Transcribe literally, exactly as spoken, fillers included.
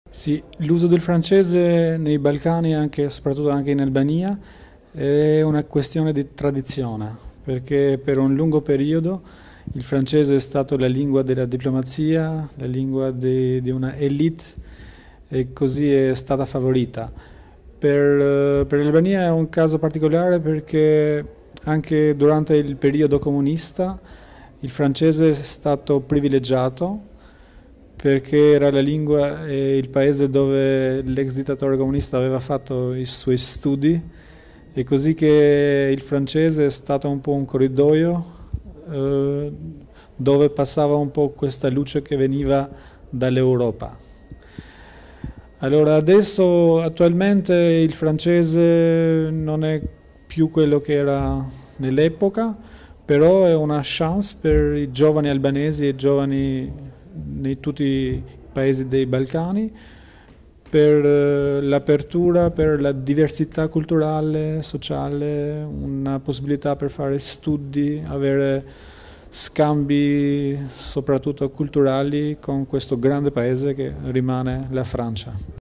Sì, l'uso del francese nei Balcani, anche, soprattutto anche in Albania, è una questione di tradizione, perché per un lungo periodo il francese è stato la lingua della diplomazia, la lingua di, di una elite e così è stata favorita. Per, eh, per l'Albania è un caso particolare perché anche durante il periodo comunista il francese è stato privilegiato perché era la lingua e il paese dove l'ex dittatore comunista aveva fatto i suoi studi e così che il francese è stato un po' un corridoio eh, dove passava un po' questa luce che veniva dall'Europa. Allora adesso attualmente il francese non è più quello che era nell'epoca, però è una chance per i giovani albanesi e i giovani in tutti i paesi dei Balcani per eh, l'apertura, per la diversità culturale, sociale, una possibilità per fare studi, avere scambi soprattutto culturali con questo grande paese che rimane la Francia.